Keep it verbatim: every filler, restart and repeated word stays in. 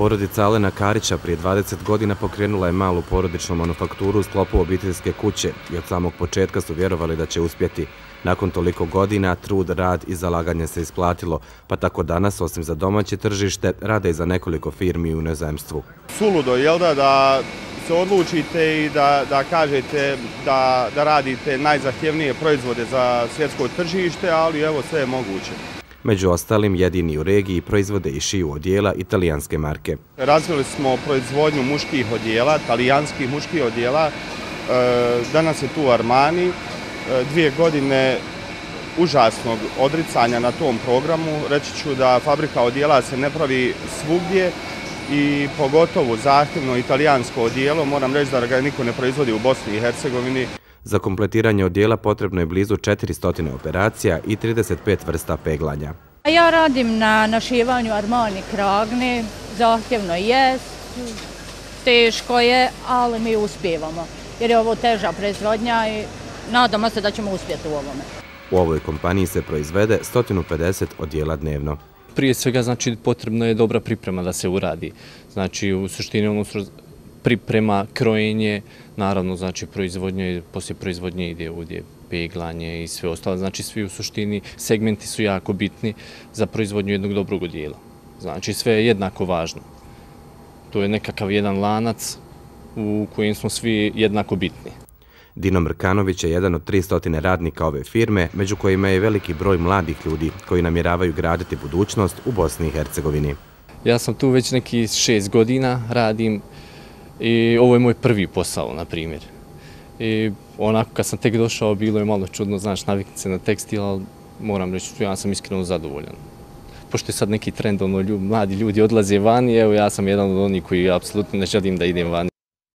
Porodica Alena Karića prije dvadeset godina pokrenula je malu porodičnu manufakturu u sklopu obiteljske kuće i od samog početka su vjerovali da će uspjeti. Nakon toliko godina, trud, rad i zalaganje se isplatilo, pa tako danas, osim za domaće tržište, rade i za nekoliko firmi u inozemstvu. Suludo, jel da, da se odlučite i da, da kažete da, da radite najzahtjevnije proizvode za svjetsko tržište, ali evo sve je moguće. Među ostalim, jedini u regiji proizvode i šiju odijela italijanske marke. Razvili smo proizvodnju muških odijela, talijanskih muških odijela. Danas je tu Armani. Dvije godine užasnog odricanja na tom programu. Reći ću da fabrika odijela se ne pravi svugdje i pogotovo zahtjevno italijansko odijelo. Moram reći da ga niko ne proizvodi u Bosni i Hercegovini. Za kompletiranje odijela potrebno je blizu četiristo operacija i trideset pet vrsta peglanja. Ja radim na našivanju Armani kragne, zahtjevno je, teško je, ali mi uspijevamo jer je ovo teža proizvodnja i nadamo se da ćemo uspjeti u ovome. U ovoj kompaniji se proizvede sto pedeset odijela dnevno. Prije svega, znači, potrebna je dobra priprema da se uradi. Znači, u suštini ono priprema, krojenje, naravno, znači, proizvodnje, poslije proizvodnje ide ovdje peglanje i sve ostalo. Znači, svi u suštini segmenti su jako bitni za proizvodnju jednog dobrog odijela. Znači, sve je jednako važno. To je nekakav jedan lanac u kojem smo svi jednako bitni. Dino Mrkanović je jedan od tristo radnika ove firme, među kojima je veliki broj mladih ljudi koji namjeravaju graditi budućnost u Bosni i Hercegovini. Ja sam tu već neki šest godina radim i ovo je moj prvi posao, na primjer. I onako kad sam tek došao bilo je malo čudno, znaš, naviknuti se na tekstil, ali moram reći, ja sam iskreno zadovoljan. Pošto je sad neki trend, ono, mladi ljudi odlaze vani, evo ja sam jedan od onih koji apsolutno ne želim da idem vani.